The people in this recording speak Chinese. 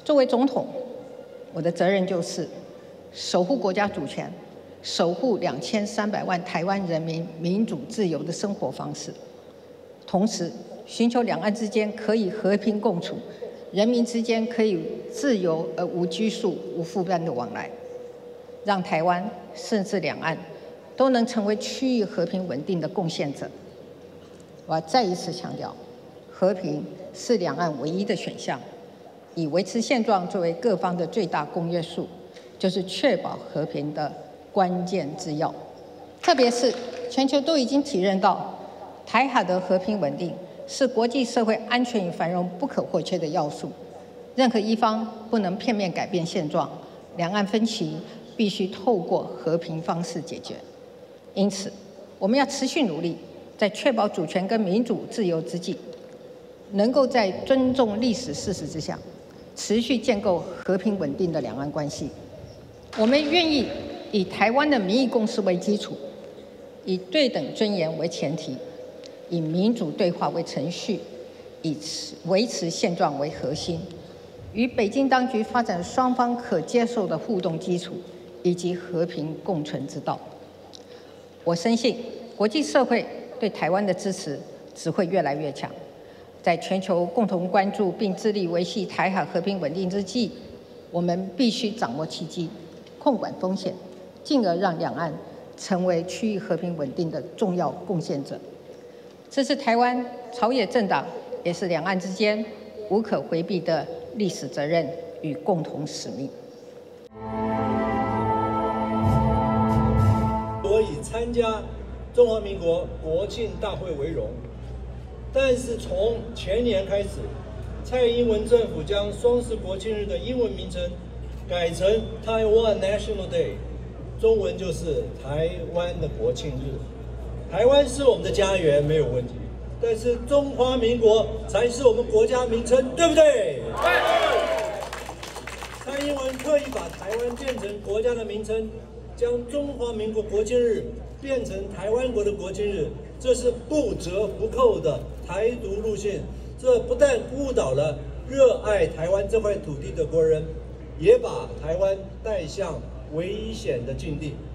作为总统，我的责任就是守护国家主权，守护2300万台湾人民民主自由的生活方式，同时寻求两岸之间可以和平共处，人民之间可以自由而无拘束、无负担的往来，让台湾甚至两岸都能成为区域和平稳定的贡献者。我要再一次强调，和平是两岸唯一的选项，以维持现状作为各方的最大公约数，就是确保和平的关键之要。特别是全球都已经体认到，台海的和平稳定是国际社会安全与繁荣不可或缺的要素，任何一方不能片面改变现状，两岸分歧必须透过和平方式解决。因此，我们要持续努力，在确保主权跟民主自由之际，能够在尊重历史事实之下，持续建构和平稳定的两岸关系。我们愿意以台湾的民意共识为基础，以对等尊严为前提，以民主对话为程序，以维持现状为核心，与北京当局发展双方可接受的互动基础，以及和平共存之道。我深信，国际社会对台湾的支持只会越来越强。在全球共同关注并致力维系台海和平稳定之际，我们必须掌握契机，控管风险，进而让两岸成为区域和平稳定的重要贡献者。这是台湾朝野政党，也是两岸之间无可回避的历史责任与共同使命。 我以参加中华民国国庆大会为荣，但是从前年开始，蔡英文政府将双十国庆日的英文名称改成 Taiwan National Day， 中文就是台湾的国庆日。台湾是我们的家园，没有问题，但是中华民国才是我们国家名称，对不对？蔡英文刻意把台湾变成国家的名称，将中华民国国庆日变成台湾国的国庆日，这是不折不扣的台独路线。这不但误导了热爱台湾这块土地的国人，也把台湾带向危险的境地。